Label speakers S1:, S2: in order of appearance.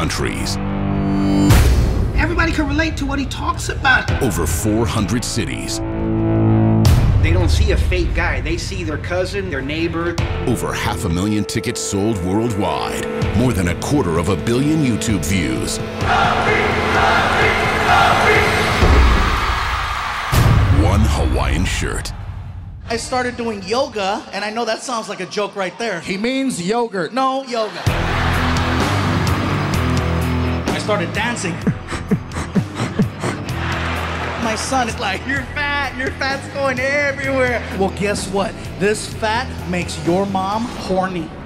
S1: countries.
S2: Everybody can relate to what he talks about.
S1: Over 400 cities.
S2: They don't see a fake guy. They see their cousin, their neighbor.
S1: Over 500,000 tickets sold worldwide. More than 250 million YouTube views. One Hawaiian shirt.
S3: I started doing yoga, and I know that sounds like a joke right there.
S4: He means yogurt.
S3: No, yoga. I started dancing. My son is like, your fat's going everywhere. Well, guess what? This fat makes your mom horny.